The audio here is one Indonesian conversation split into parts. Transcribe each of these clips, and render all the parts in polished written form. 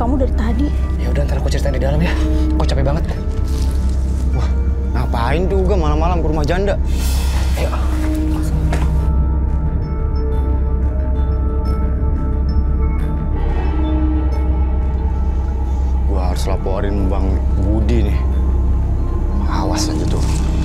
kamu dari tadi. Ya udah, ntar aku ceritain di dalam ya. Aku capek banget. Wah, ngapain juga malam-malam ke rumah janda? Ayo. Gua harus laporin Bang Budi nih. Awas aja tuh.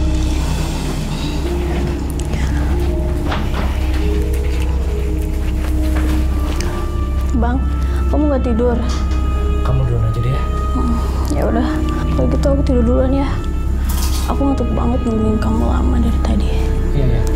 Bang, kamu nggak tidur? Kamu duluan aja deh ya. Ya udah, kalau gitu aku tidur duluan ya. Aku ngantuk banget nungguin kamu lama dari tadi. Iya, iya.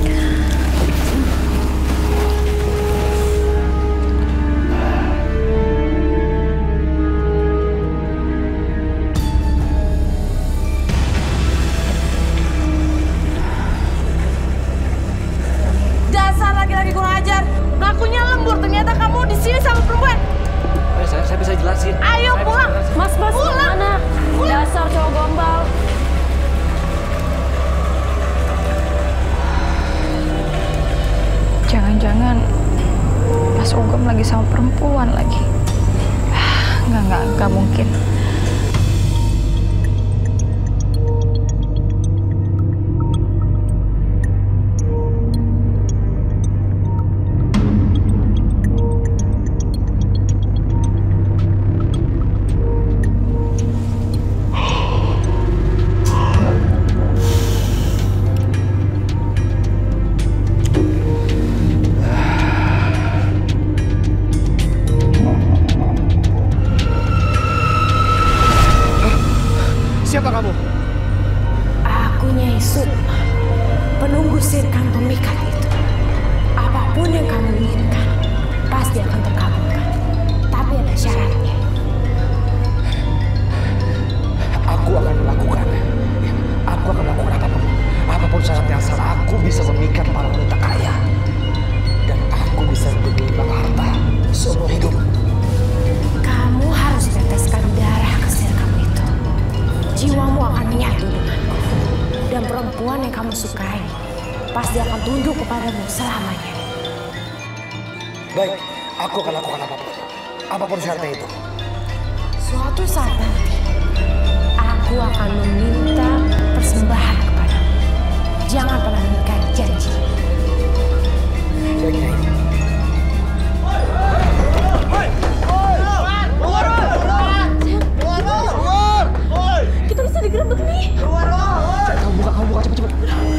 Dasar laki-laki kurang ajar. Ngakunya lembur, ternyata kamu di sini sama perempuan. Saya bisa jelasin. Ayo pulang. Mas, Pulang. mana? Dasar cowok gombal. Jangan-jangan Mas Ugam lagi sama perempuan lagi. Nggak mungkin. Siapa kamu? Aku Nyai Sukma, penunggu sirkan pemikat itu. Apapun yang kamu inginkan, pasti akan terkabulkan. Tapi ada syaratnya. Aku akan melakukan. Aku akan melakukan apapun. Apapun syaratnya, asal aku bisa memikat para wanita kaya. Dan aku bisa bergelimang harta seumur hidup. Kamu harus teteskan darah ke sir kamu itu. Jiwamu akan menyatu denganku. Dan perempuan yang kamu sukai pasti akan tunduk kepadamu selamanya. Baik, aku akan lakukan apapun. Apapun syaratnya itu. Suatu saat nanti, aku akan meminta persembahan kepadamu. Jangan pernah mengingkari janji. Baik, Nyai. Kita bisa digerebek nih. Kamu buka cepet-cepet.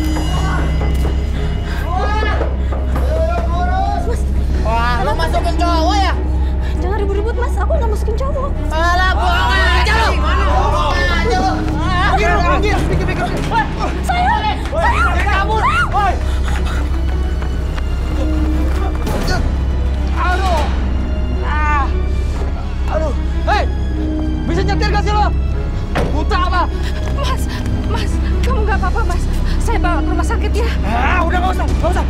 Mas, Wah, lo masukin cowok ya? jangan ribut-ribut Mas. Aku nggak masukin cowok. Alah, bohong aja lo. Bohong aja lo. Pikir. Saya Kabur. Woi. Aduh. Aduh. Hei, bisa nyetir gak sih lo? Buta apa? Mas, kamu nggak apa-apa Mas. Saya bawa ke rumah sakit ya. Udah nggak usah.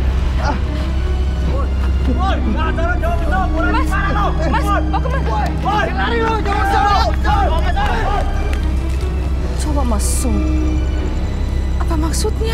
Woi, jangan jauh betul. Mas, mau kemana? Woi, lari lo, jangan Coba mesum. Apa maksudnya?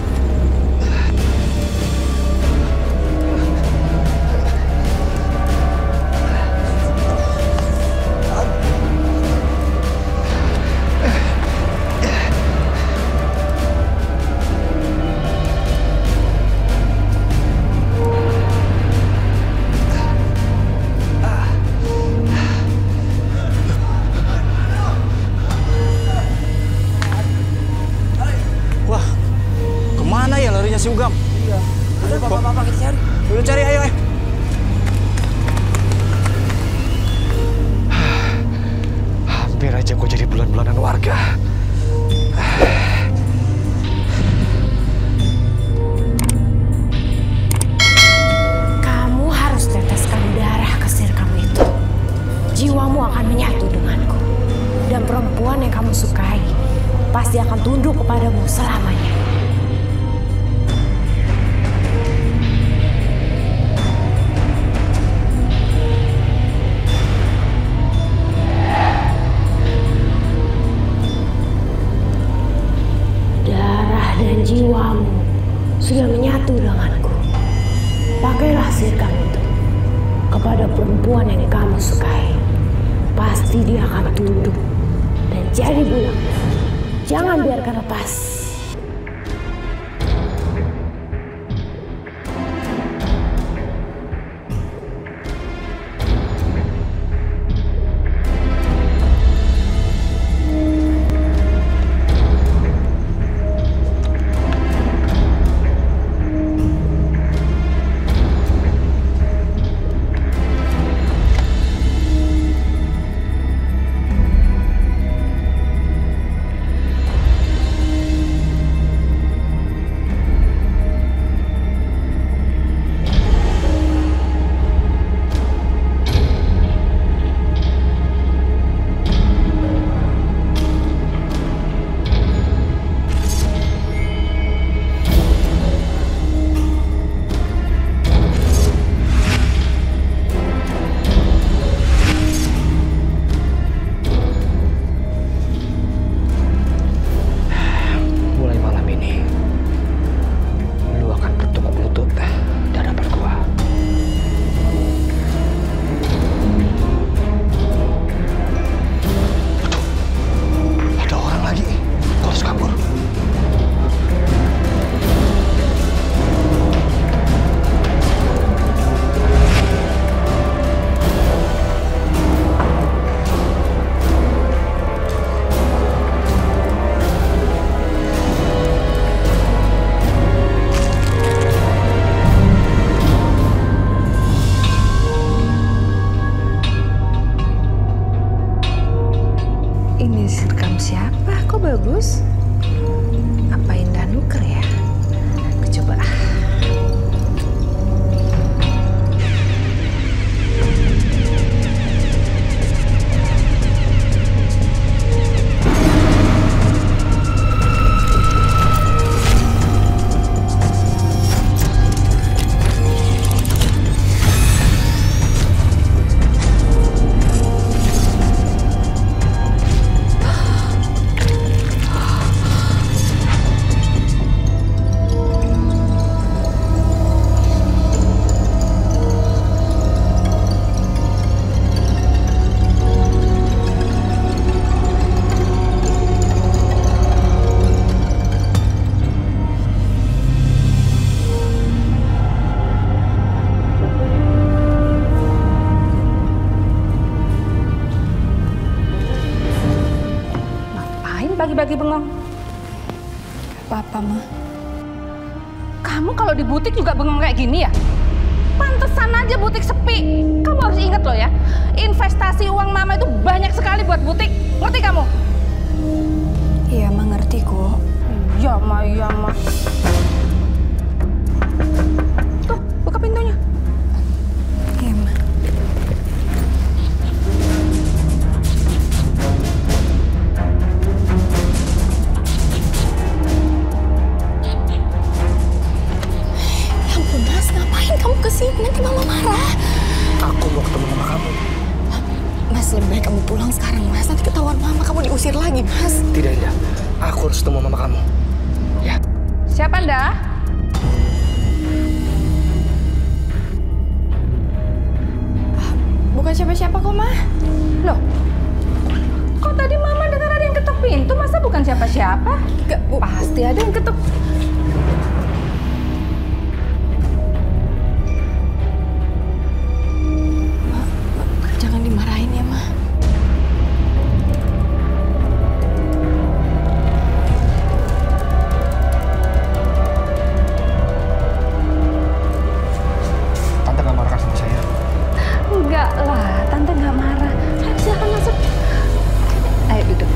Wah, kemana ya larinya si Ugam? Iya. Udah, bapak kita cari. Udah cari, ayo. Hampir aja gue jadi bulan-bulanan warga. Kamu harus teteskan darah ke sir kamu itu. Jiwamu akan menyatu denganku. Dan perempuan yang kamu sukai pasti akan tunduk kepadamu selamanya. Darah dan jiwamu sudah menyatu denganku. Pakailah sirkan itu kepada perempuan yang kamu sukai. Pasti pasti dia akan tunduk dan jadi budak. Jangan biarkan lepas. Ini seragam siapa? Kok bagus? Apa Indah nuker ya? Aku coba. Bagi-bagi bengong. Apa-apa, Ma? Kamu kalau di butik juga bengong kayak gini ya? Pantesan aja butik sepi. Kamu harus ingat loh ya, investasi uang Mama itu banyak sekali buat butik. Ngerti kamu? Iya, Ma, ngerti kok. Iya, Ma, iya, Ma. Tuh, buka pintunya. Iya, Ma. Kamu kesini, nanti Mama marah. Aku mau ketemu mama kamu. Mas, lebih baik kamu pulang sekarang, Mas. Nanti ketahuan Mama, kamu diusir lagi, Mas. Tidak, Indah. Aku harus ketemu mama kamu. Ya. Siapa Anda? Bukan siapa-siapa kok, Ma. Loh, kok tadi Mama dengar ada yang ketuk pintu? Masa bukan siapa-siapa? Enggak, Bu. Pasti ada yang ketuk. Jangan dimarahin ya, Ma. Tante gak marah sama saya? Enggak lah, Tante nggak marah. Ayo, silakan masuk. Ayo duduk.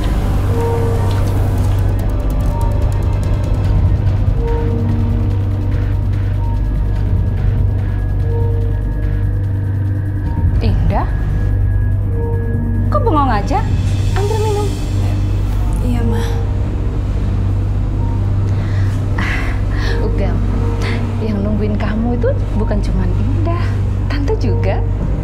Indah? Kok bengong aja? Ambil minum. Iya, Ma. Ugam, yang nungguin kamu itu bukan cuma Indah, Tante juga.